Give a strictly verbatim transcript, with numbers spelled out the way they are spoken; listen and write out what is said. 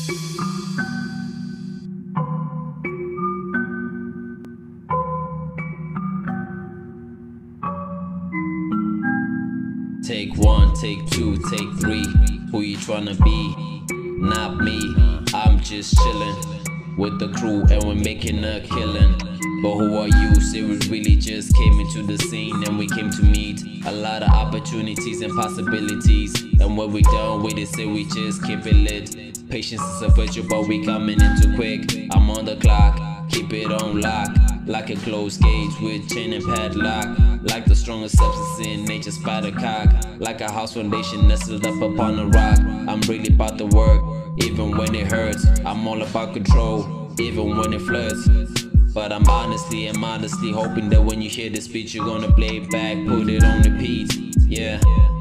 Take one, take two, take three. Who you tryna be? Not me. I'm just chillin' with the crew and we're making a killing. But who are you? Say we really just came into the scene and we came to meet a lot of opportunities and possibilities. And when we done with it, say we just keep it lit. Patience is a virtue, but we coming in too quick. I'm on the clock, keep it on lock. Like a closed cage with chain and padlock. Like the strongest substance in nature, spider cock. Like a house foundation nestled up upon a rock. I'm really about to work, even when it hurts. I'm all about control, even when it flirts. But I'm honestly and modestly hoping that when you hear this speech, you're gonna play it back, put it on repeat. Yeah.